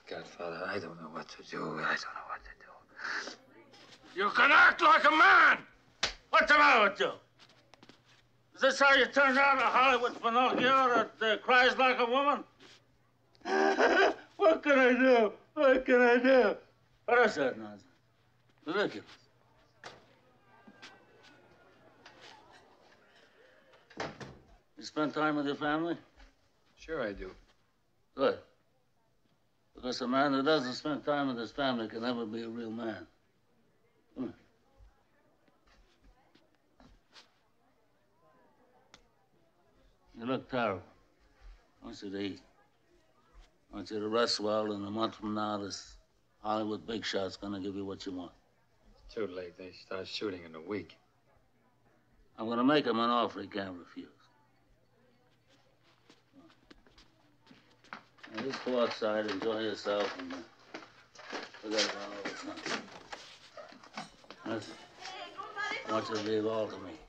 Godfather, I don't know what to do. I don't know what to do. You can act like a man! What's the matter with you? Is this how you turned out a Hollywood Pinocchio that cries like a woman? What can I do? What can I do? What is that nonsense? Ridiculous. You spend time with your family? Sure I do. Good. Because a man who doesn't spend time with his family can never be a real man. Come here. You look terrible. I want you to eat. I want you to rest well, and a month from now, this Hollywood big shot's gonna give you what you want. It's too late. They start shooting in a week. I'm gonna make him an offer he can't refuse. Now, just go outside, enjoy yourself, and forget about all this nonsense. Listen, I want you to leave all to me.